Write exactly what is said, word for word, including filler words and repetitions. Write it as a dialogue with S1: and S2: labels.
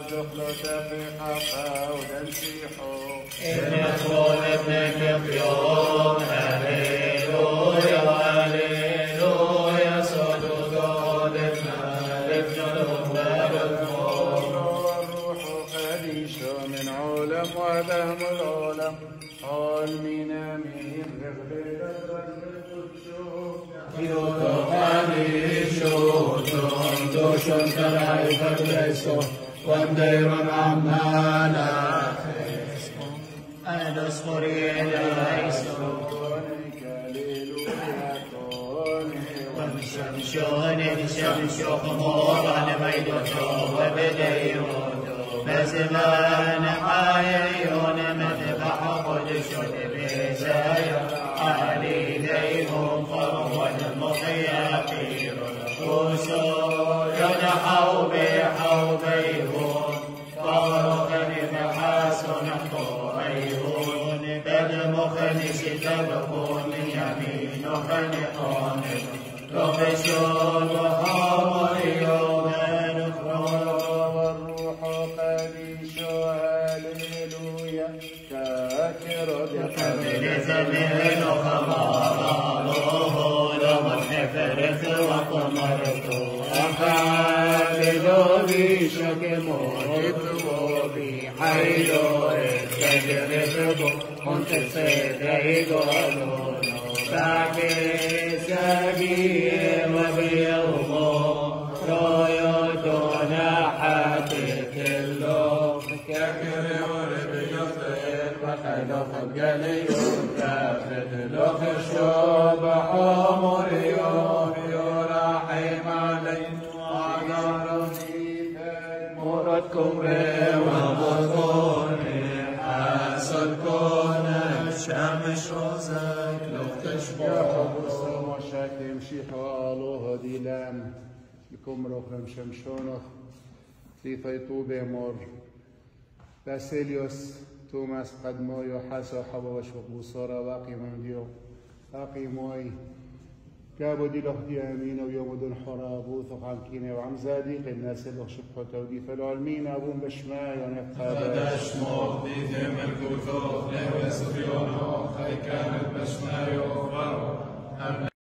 S1: دخلة في حقا ودنسيحو
S2: إن يكون ابنك في يوم هللويا هللويا صدق لبنا لبنا
S1: والروح خديش من عالم وعدم العالم قال من أمين
S2: دوشن كلاي فكريسو وانديرون عمالا أنا دسخوري إليسو ومشمشون مشمشو خمورا لميدوشو وبديرون بزمان حيريون مذبح قدشو بزايا علي ليهم فهو المخياقين وسور ينحو بحوبيهم فارقا محاسن حوبيهم بالمخنش تبقون يمين خنقون لخشون وحامر يوم
S1: والروح قديش هللويا كاكر
S2: بقبل زمين خماره لمنحفرت وقمرت أخالد بشك مرت وبحيلو تجرب كنت سيدي قولون باكي ساقي وبيومو رايتون حاتي كله كاكر ورب يطير وخلق قليل كافد لخ الشوب حمر يوم يرحم علي وعذرني مرتكم ومضوني حاسد كون الشمس وزاك لو تشبه
S1: شاكم شيحو الله دي لام لكم رخم شمشونخ في فيطوبة مر باسيليوس توماس قدمو يحاسو حبا وشوق بصورة باقي من ديو باقي موي كابو دي لخ دي امين ويوم دون حرابو ثقان كيني وعم زاديق الناس اللي شبحو تودي فالعلمين ابون بشماي ونقابل
S3: قداش موت دي ثم الكوثوخ لوي صفيونو خي كانت بشماي وفرو